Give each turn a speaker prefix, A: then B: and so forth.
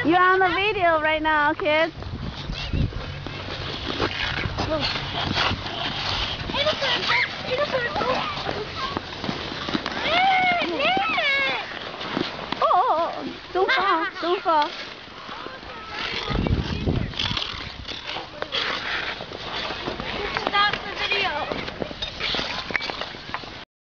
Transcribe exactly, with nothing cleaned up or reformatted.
A: You're on the video right now, kids.
B: Hey, look,